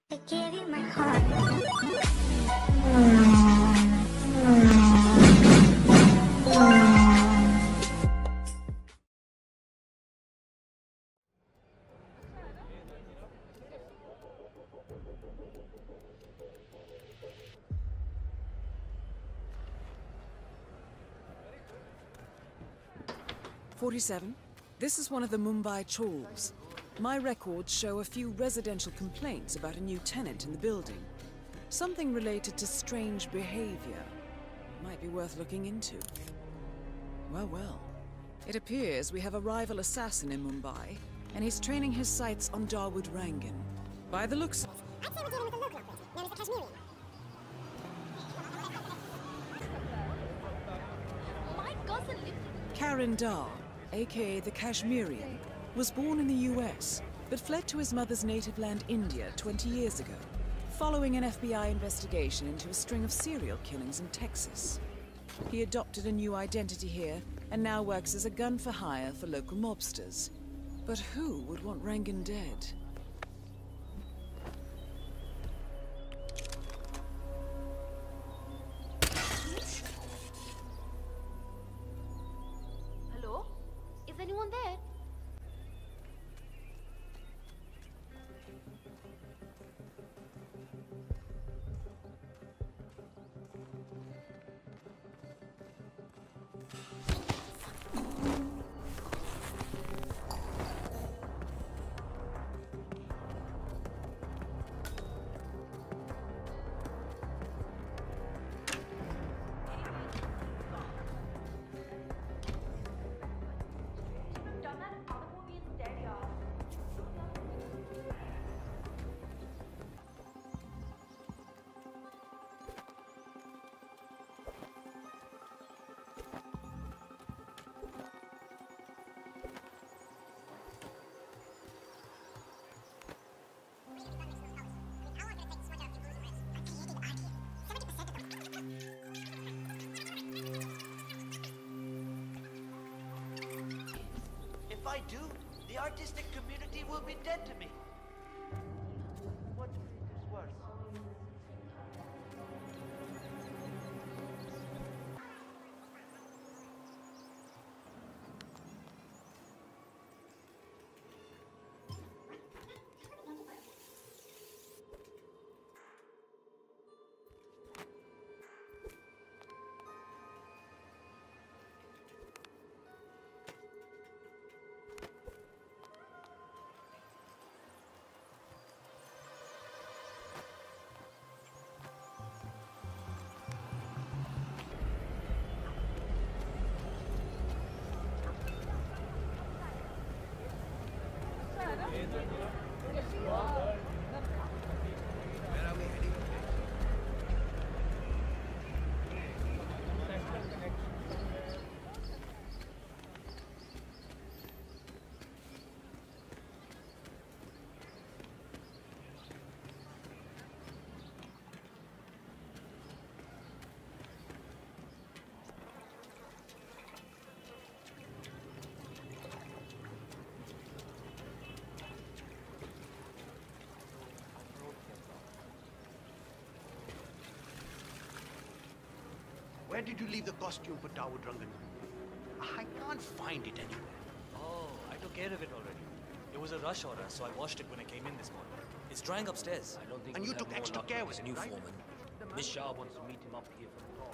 I gave you my heart. 47. This is one of the Mumbai chawls. My records show a few residential complaints about a new tenant in the building. Something related to strange behavior. Might be worth looking into. Well, well. It appears we have a rival assassin in Mumbai, and he's training his sights on Dawood Rangan. By the looks of... I'd say we're dealing with a local operator, known as the Kashmirian. My cousin lived... Karan Dar, aka the Kashmirian, was born in the US, but fled to his mother's native land, India, 20 years ago, following an FBI investigation into a string of serial killings in Texas. He adopted a new identity here, and now works as a gun for hire for local mobsters. But who would want Rangan dead? Hello? Is anyone there? If I do, the artistic community will be dead to me. What is worse? Where did you leave the costume for Dawood Rangan? I can't find it anywhere. Oh, I took care of it already. It was a rush order, so I washed it when I came in this morning. It's drying upstairs. I don't think And we'll you took have more extra luck care with with this it, new right? foreman. Miss Shah wants to meet him up here for the talk.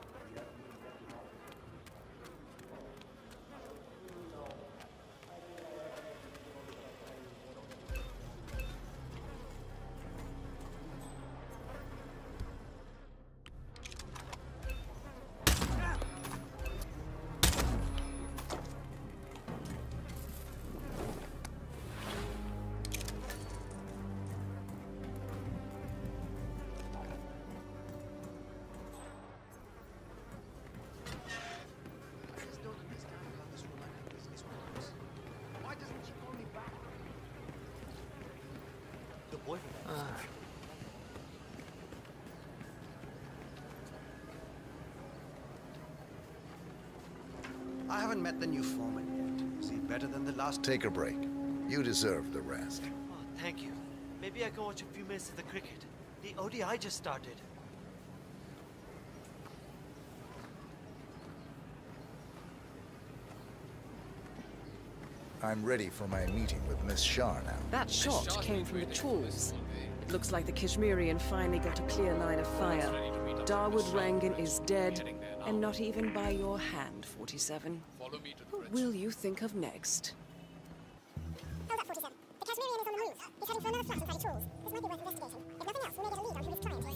I haven't met the new foreman yet. Is he better than the last? Take a break. You deserve the rest. Oh, thank you. Maybe I can watch a few minutes of the cricket. The ODI just started. I'm ready for my meeting with Miss Shah now. That shot came from the Chauls. It looks like the Kashmirian finally got a clear line of fire. Dawood Rangan is dead, and not even by your hand, 47. Who will you think of next? Hold up, 47. The Kashmirian is on the move. He's heading for another flat inside the Chauls. This might be worth investigation. If nothing else, we may get a lead on who he's trying to.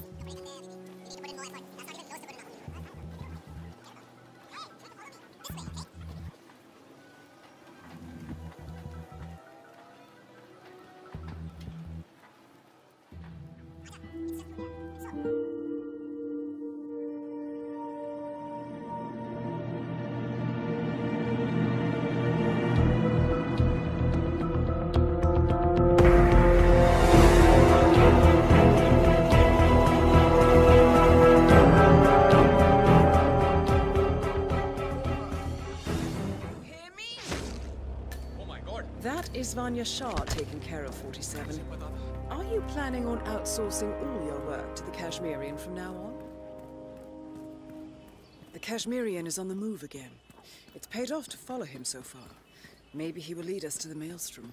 That is Vanya Shah taking care of 47. Are you planning on outsourcing all your work to the Kashmirian from now on? The Kashmirian is on the move again. It's paid off to follow him so far. Maybe he will lead us to the Maelstrom.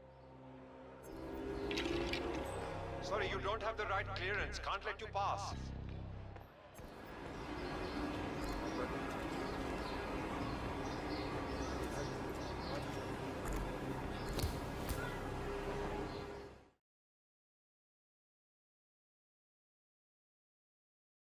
Sorry, you don't have the right clearance. Can't let you pass.